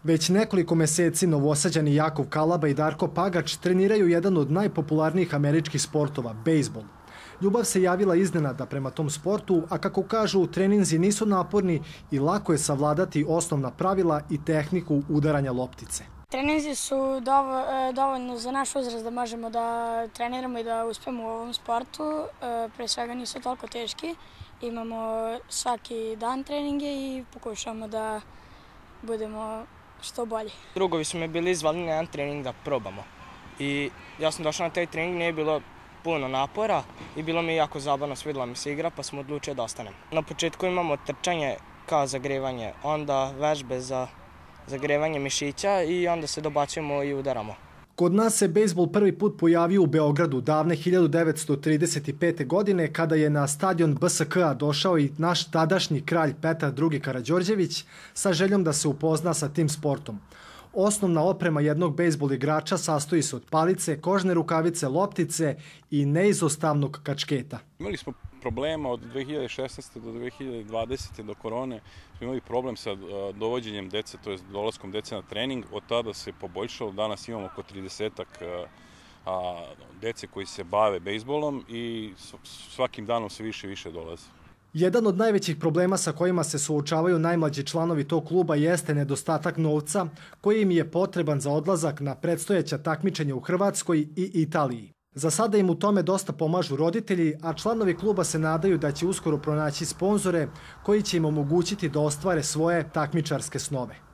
Već nekoliko meseci Novosađani Jakov Kalaba i Darko Pagač treniraju jedan od najpopularnijih američkih sportova, bejzbol. Ljubav se javila iznenada prema tom sportu, a kako kažu, treninzi nisu naporni i lako je savladati osnovna pravila i tehniku udaranja loptice. Treninzi su dovoljno za naš uzrast da možemo da treniramo i da uspemo u ovom sportu. Pre svega nisu toliko teški. Imamo svaki dan treninge i pokušavamo da budemo što bolji. Drugovi su me bili zvali na jedan trening da probamo. I ja sam došao na taj trening, nije bilo puno napora i bilo mi je jako zabavno, svidjela mi se igra pa sam odlučio da ostanem. Na početku imamo trčanje kao zagrevanje, onda vežbe za zagrevanje mišića i onda se dobacujemo i udaramo. Kod nas se bejzbol prvi put pojavio u Beogradu davne 1935. godine kada je na stadion BSK-a došao i naš tadašnji kralj Petar II. Karađorđević sa željom da se upozna sa tim sportom. Osnovna oprema jednog bejzbol igrača sastoji se od palice, kožne rukavice, loptice i neizostavnog kačketa. Imali smo problema od 2016. do 2020. do korone. Smo imali problem sa dovođenjem dece, to je dolaskom dece na trening. Od tada se poboljšalo. Danas imamo oko 30-ak dece koji se bave bejzbolom i svakim danom sve više i više dolaze. Jedan od najvećih problema sa kojima se suočavaju najmlađi članovi tog kluba jeste nedostatak novca koji im je potreban za odlazak na predstojeća takmičenja u Hrvatskoj i Italiji. Za sada im u tome dosta pomažu roditelji, a članovi kluba se nadaju da će uskoro pronaći sponzore koji će im omogućiti da ostvare svoje takmičarske snove.